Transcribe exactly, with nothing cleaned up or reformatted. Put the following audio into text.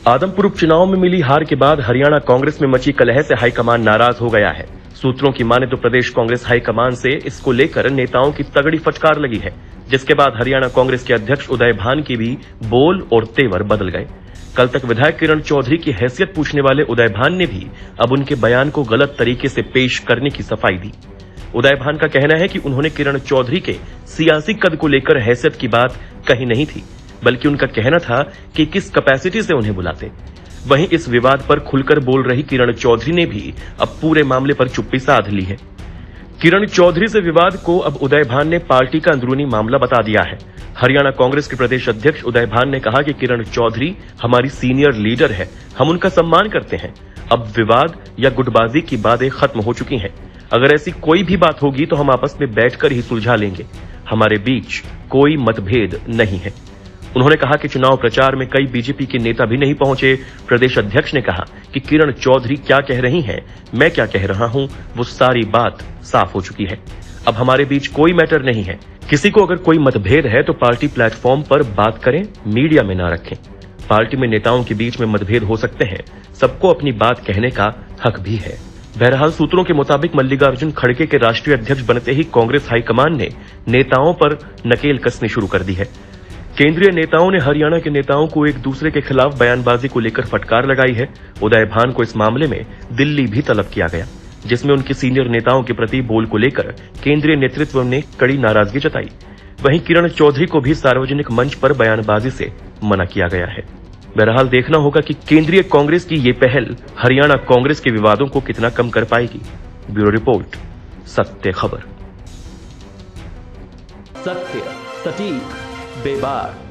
आदमपुर उपचुनाव में मिली हार के बाद हरियाणा कांग्रेस में मची कलह से हाईकमान नाराज हो गया है। सूत्रों की माने तो प्रदेश कांग्रेस हाईकमान से इसको लेकर नेताओं की तगड़ी फटकार लगी है, जिसके बाद हरियाणा कांग्रेस के अध्यक्ष उदय भान की भी बोल और तेवर बदल गए। कल तक विधायक किरण चौधरी की हैसियत पूछने वाले उदय भान ने भी अब उनके बयान को गलत तरीके से पेश करने की सफाई दी। उदय भान का कहना है कि उन्होंने किरण चौधरी के सियासी कद को लेकर हैसियत की बात कही नहीं थी, बल्कि उनका कहना था कि किस कैपेसिटी से उन्हें बुलाते। वहीं इस विवाद पर खुलकर बोल रही किरण चौधरी ने भी अब पूरे मामले पर चुप्पी साध ली है। किरण चौधरी से विवाद को अब उदय भान ने पार्टी का अंदरूनी मामला बता दिया है। हरियाणा कांग्रेस के प्रदेश अध्यक्ष उदय भान ने कहा कि किरण चौधरी हमारी सीनियर लीडर है, हम उनका सम्मान करते हैं। अब विवाद या गुटबाजी की बातें खत्म हो चुकी हैं। अगर ऐसी कोई भी बात होगी तो हम आपस में बैठकर ही सुलझा लेंगे। हमारे बीच कोई मतभेद नहीं है। उन्होंने कहा कि चुनाव प्रचार में कई बीजेपी के नेता भी नहीं पहुंचे। प्रदेश अध्यक्ष ने कहा कि किरण चौधरी क्या कह रही हैं, मैं क्या कह रहा हूं, वो सारी बात साफ हो चुकी है। अब हमारे बीच कोई मैटर नहीं है। किसी को अगर कोई मतभेद है तो पार्टी प्लेटफॉर्म पर बात करें, मीडिया में ना रखें। पार्टी में नेताओं के बीच में मतभेद हो सकते हैं, सबको अपनी बात कहने का हक भी है। बहरहाल सूत्रों के मुताबिक मल्लिकार्जुन खड़गे के राष्ट्रीय अध्यक्ष बनते ही कांग्रेस हाईकमान ने नेताओं पर नकेल कसनी शुरू कर दी है। केंद्रीय नेताओं ने हरियाणा के नेताओं को एक दूसरे के खिलाफ बयानबाजी को लेकर फटकार लगाई है। उदय भान को इस मामले में दिल्ली भी तलब किया गया, जिसमें उनके सीनियर नेताओं के प्रति बोल को लेकर केंद्रीय नेतृत्व ने कड़ी नाराजगी जताई। वहीं किरण चौधरी को भी सार्वजनिक मंच पर बयानबाजी से मना किया गया है। बहरहाल देखना होगा कि केंद्रीय कांग्रेस की ये पहल हरियाणा कांग्रेस के विवादों को कितना कम कर पाएगी। ब्यूरो रिपोर्ट, सत्य खबर। सत्य, सटीक, बेबाक।